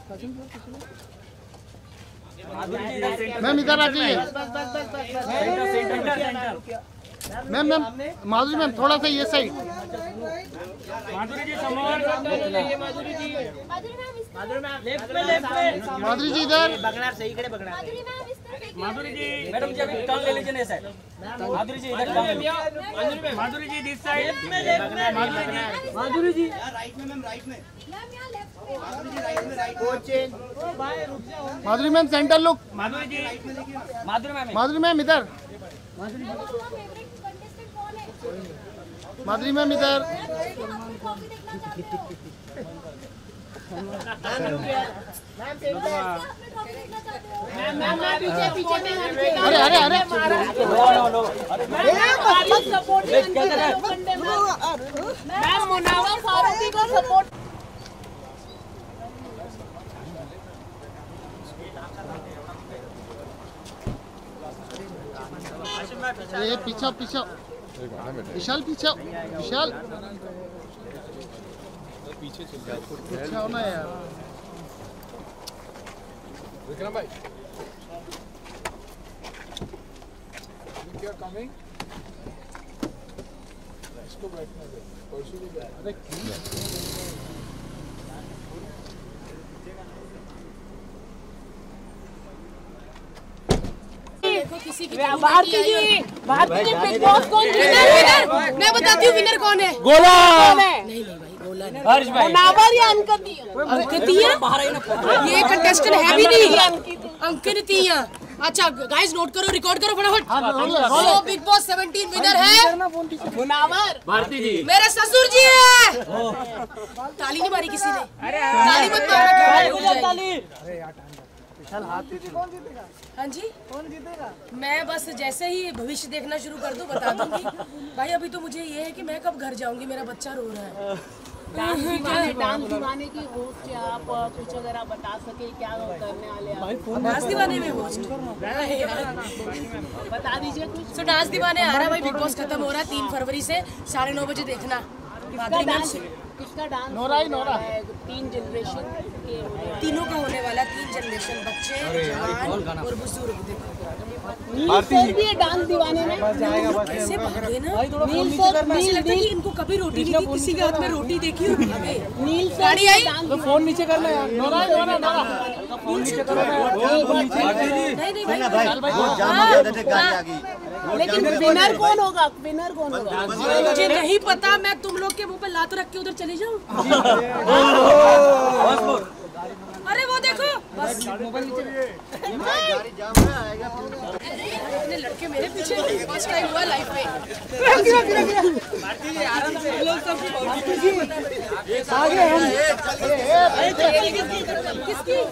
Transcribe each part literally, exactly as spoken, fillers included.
Ma'am इधर आ जाइए। Ma'am ma'am Madhuri ma'am थोड़ा सा ये साइड। माधुरी जी समोर, माधुरी जी, माधुरी मैम लेफ्ट पे, लेफ्ट पे, माधुरी जी इधर। बगनार सही खड़े, बगनार माधुरी जी। मैडम जी अभी टर्न ले लीजिए, नहीं सर। माधुरी जी इधर टर्न ले लीजिए। Madhuri ji this side, Madhuri ji, Madhuri ji right में, मैम राइट में, माधुरी जी राइट में, right coach change. Madhuri ma'am centre look. Madhuri ji, Madhuri ma'am, Madhuri ma'am इधर। माधुरी मैम इधर। अरे अरे अरे मैम मुनावर फारूकी को सपोर्ट। ये पीछा पीछा विशाल पीछा विशाल पीछे चल गया। पीछे होना यार विक्रम भाई। क्या कमिंग इसको बैठने दे। परसों भी अरे किसी की भारती जी, भारती जी बिग बॉस कौन विनर? मैं बताती हूँ विनर कौन है। गोला नहीं नहीं भाई गोला नहीं, हर्ष भाई, मुनावर या अंकितिया? अंकितिया ये कंटेस्टेंट है भी नहीं। अंकितिया अच्छा गाइस नोट करो, रिकॉर्ड करो फटाफट। So Bigg Boss seventeen winner है मुनावर भारती जी, मेरे ससुर जी है। ताली नहीं मारी किसी ने, ताली मत मारो। हाँ जी कौन जीतेगा? मैं बस जैसे ही भविष्य देखना शुरू कर दूं बता दूंगी भाई। अभी तो मुझे ये है कि मैं कब घर जाऊंगी, मेरा बच्चा रो रहा है। डांस दीवाने, डांस दीवाने की होस्ट है आप, कुछ अगर आप बता सके क्या करने वाले आप? डांस दीवाने में होस्ट बता दीजिए कुछ। तो डांस दीवाने आ रहा है भाई, बिग बॉस खत्म हो रहा है तीन फरवरी से साढ़े नौ बजे देखना। किसका डांस? नोरा ही नोरा है तीन जनरेशन के, तीनों का होने वाला, तीन जनरेशन, बच्चे जवान और बुजुर्ग। नील सर भी है डांस दीवाने में। कैसे भागे ना नील सर, ऐसे लगता है कि इनको कभी रोटी नहीं दी, किसी के हाथ में रोटी देखी और भागे। नील सर गाड़ी आई तो फोन नीचे करना यार। नोरा नोरा नोरा फोन नीचे करो। नहीं नहीं भाई लेकिन विनर कौन होगा? विनर कौन होगा मुझे नहीं पता। मैं तुम लोग के मुंह पे लात रख के उधर चली जाऊं? अरे वो देखो बस इतने लड़के मेरे पीछे फर्स्ट टाइम हुआ लाइफ में। किसकी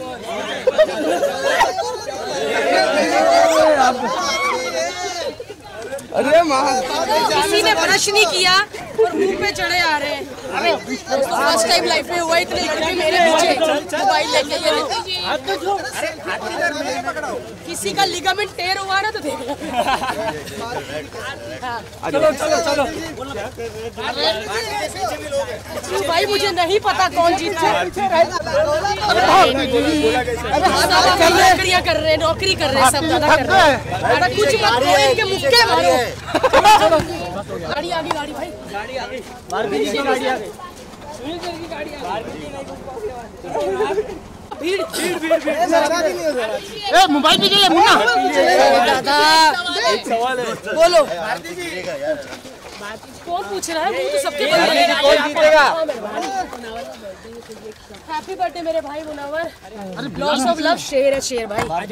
अरे माँ किसी ने ब्रश नहीं किया और मुंह पे चढ़े आ रहे हैं। फर्स्ट टाइम लाइफ में हुआ, इतने लड़के मेरे पीछे मोबाइल लेके। ये किसी का लिगामेंट टेयर हुआ ना तो देख लो। चलो चलो चलो भाई मुझे नहीं पता कौन जीता। नौकरियाँ कर रहे हैं, नौकरी कर रहे हैं, सब ज्यादा कर रहे हैं। कुछ मत करो, इनके मुक्के मारो। गाड़ी आ गई, गाड़ी भाई गाड़ी आ गई, भारती जी की गाड़ी आ गई, सुनील सर की गाड़ी आ गई। भीड़ भीड़ भीड़ भीड़ ए मोबाइल पे जाइए मुन्ना। दादा एक सवाल है, बोलो। कौन पूछ रहा है? वो तो सबके बंदे हैं। कौन जीतेगा? हैप्पी बर्थडे मेरे भाई मुनावर। Loss of love. शेर है शेर भाई है।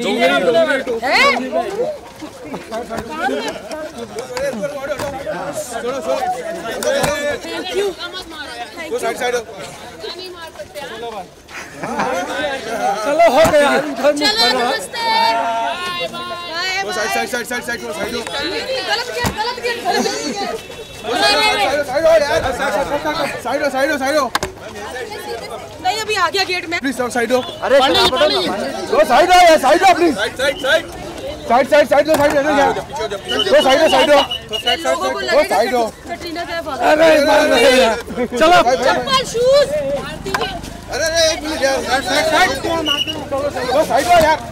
Thank you. साइड साइड चलो हो गया। चलो नमस्ते। Side side side side side side गलत किया गलत किया गलत किया। साइड साइड साइड नहीं अभी आ गया गेट में। प्लीज साइड हो। अरे पाली पाली साइड हो या साइड हो please. Side side side side side side दो साइड दो दो साइड दो साइड दो दो साइड दो कटरीना कैफ अरे चलो चप्पल शूज अरे अरे एक मिनट यार साइड साइड साइड दो साइड दो यार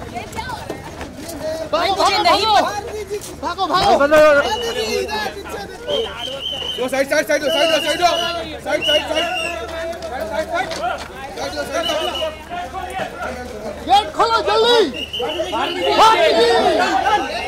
मुझे नहीं भागो भागो दो साइड साइड साइड दो साइड दो साइड दो side side side side side side gate खोलो जल्दी